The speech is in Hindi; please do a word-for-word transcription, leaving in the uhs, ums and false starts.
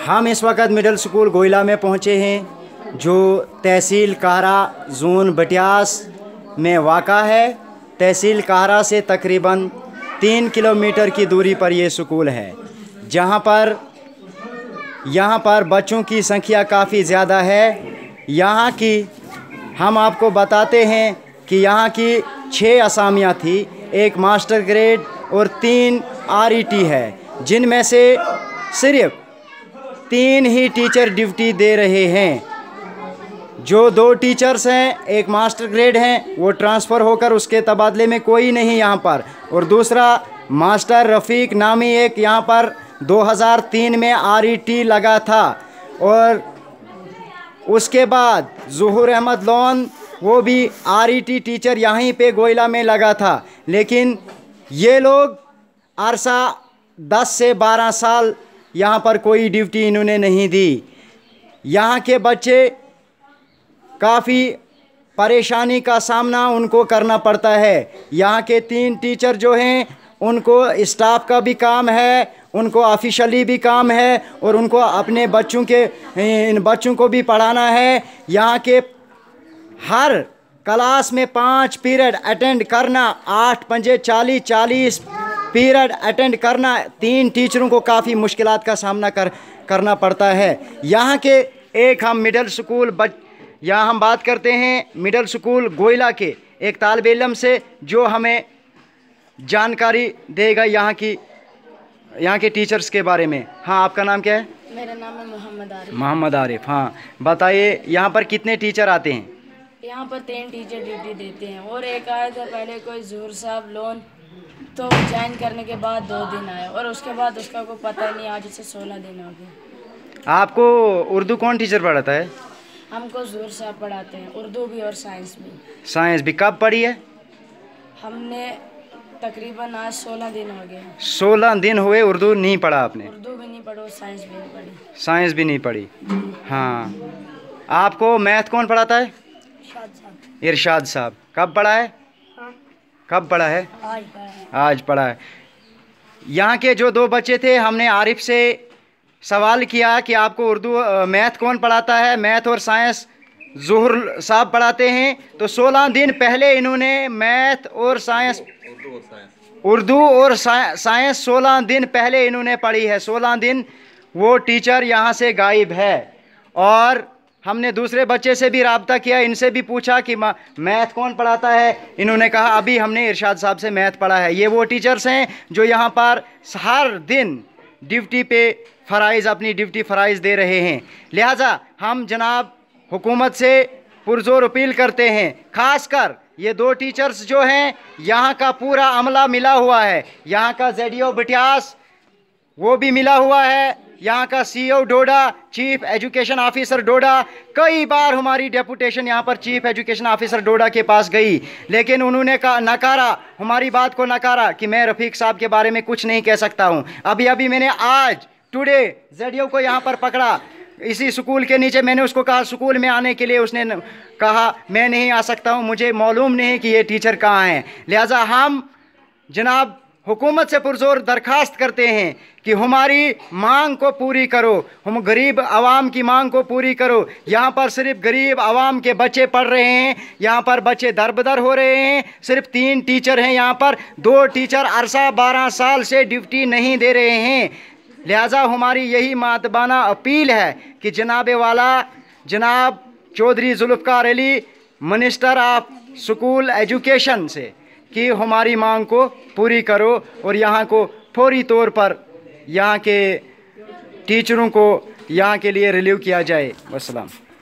हम इस वक्त मिडिल स्कूल गोइला में पहुँचे हैं, जो तहसील काहरा जोन बटियास में वाक़ा है। तहसील काहरा से तकरीबन तीन किलोमीटर की दूरी पर ये स्कूल है, जहाँ पर यहाँ पर बच्चों की संख्या काफ़ी ज़्यादा है। यहाँ की हम आपको बताते हैं कि यहाँ की छः असामियाँ थी, एक मास्टर ग्रेड और तीन आर ई टी है, जिनमें से सिर्फ तीन ही टीचर ड्यूटी दे रहे हैं। जो दो टीचर्स हैं, एक मास्टर ग्रेड हैं, वो ट्रांसफ़र होकर उसके तबादले में कोई नहीं यहाँ पर, और दूसरा मास्टर रफ़ीक नामी एक यहाँ पर दो हज़ार तीन में आर ई टी लगा था, और उसके बाद ज़ुहूर अहमद लोन वो भी आर ई टी टीचर यहीं पे गोइला में लगा था। लेकिन ये लोग अरसा दस से बारह साल यहाँ पर कोई ड्यूटी इन्होंने नहीं दी। यहाँ के बच्चे काफ़ी परेशानी का सामना उनको करना पड़ता है। यहाँ के तीन टीचर जो हैं, उनको स्टाफ का भी काम है, उनको ऑफिशियली भी काम है, और उनको अपने बच्चों के इन बच्चों को भी पढ़ाना है। यहाँ के हर क्लास में पाँच पीरियड अटेंड करना, आठ पंजे चालीस चालीस पीरियड अटेंड करना, तीन टीचरों को काफ़ी मुश्किलात का सामना कर करना पड़ता है। यहाँ के एक हम मिडिल स्कूल बच यहाँ हम बात करते हैं मिडिल स्कूल गोइला के एक तालिब इल्म से, जो हमें जानकारी देगा यहाँ की यहाँ के टीचर्स के बारे में। हाँ, आपका नाम क्या है? मेरा नाम है मोहम्मद आरिफ। मोहम्मद आरिफ, हाँ बताइए, यहाँ पर कितने टीचर आते हैं? यहाँ पर तीन टीचर ड्यूटी देते हैं, और एक आया था पहले कोई ज़ुहूर साहब लोन, तो ज्वाइन करने के बाद दो दिन आया, और उसके बाद उसका कोई पता ही नहीं, आज उसे सोलह दिन हो गए। आपको उर्दू कौन टीचर पढ़ाता है? हमको ज़ुहूर साहब पढ़ाते हैं, उर्दू भी और साइंस भी। साइंस भी कब पढ़ी है? हमने तकरीबन आज सोलह दिन हो गए। सोलह दिन हुए, उर्दू नहीं पढ़ा आपने? उर्दू भी नहीं पढ़ो, साइंस भी नहीं पढ़ी। साइंस भी नहीं पढ़ी, हाँ। आपको मैथ कौन पढ़ाता है? इरशाद साहब। कब पढ़ा है? हाँ। कब पढ़ा है? आज पढ़ा है। आज पढ़ा है। यहाँ के जो दो बच्चे थे, हमने आरिफ से सवाल किया कि आपको उर्दू मैथ कौन पढ़ाता है? मैथ और साइंस ज़ुहूर साहब पढ़ाते हैं। तो सोलह दिन पहले इन्होंने मैथ और साइंस उर्दू और साइंस सोलह दिन पहले इन्होंने पढ़ी है। सोलह दिन वो टीचर यहाँ से गायब है। और हमने दूसरे बच्चे से भी राब्ता किया, इनसे भी पूछा कि मैथ कौन पढ़ाता है? इन्होंने कहा अभी हमने इरशाद साहब से मैथ पढ़ा है। ये वो टीचर्स हैं जो यहाँ पर हर दिन ड्यूटी पे फ़राइज़ अपनी ड्यूटी फ़राइज़ दे रहे हैं। लिहाजा हम जनाब हुकूमत से पुरज़ोर अपील करते हैं, ख़ासकर ये दो टीचर्स जो हैं, यहाँ का पूरा अमला मिला हुआ है। यहाँ का जेड ई ओ बटियास वो भी मिला हुआ है, यहाँ का C E O Doda, chief education officer Doda. कई बार हमारी डेपुटेशन यहाँ पर चीफ एजुकेशन ऑफिसर डोडा के पास गई, लेकिन उन्होंने कहा, नकारा, हमारी बात को नकारा कि मैं रफ़ीक साहब के बारे में कुछ नहीं कह सकता हूँ। अभी अभी मैंने आज टुडे जेड ई ओ को यहाँ पर पकड़ा, इसी स्कूल के नीचे। मैंने उसको कहा स्कूल में आने के लिए, उसने कहा मैं नहीं आ सकता हूँ, मुझे मालूम नहीं कि ये टीचर कहाँ हैं। लिहाजा हम जनाब हुकूमत से पुरज़ोर दरख्वास्त करते हैं कि हमारी मांग को पूरी करो, हम गरीब आवाम की मांग को पूरी करो। यहाँ पर सिर्फ गरीब आवाम के बच्चे पढ़ रहे हैं, यहाँ पर बच्चे दरबदर हो रहे हैं। सिर्फ तीन टीचर हैं यहाँ पर, दो टीचर अरसा बारह साल से ड्यूटी नहीं दे रहे हैं। लिहाजा हमारी यही मातबाना अपील है कि जनाब वाला जनाब Chaudhary Zulfikar Ali, minister of school education से, कि हमारी मांग को पूरी करो और यहाँ को फौरी तौर पर यहाँ के टीचरों को यहाँ के लिए रिलीव किया जाए। वस्सलाम।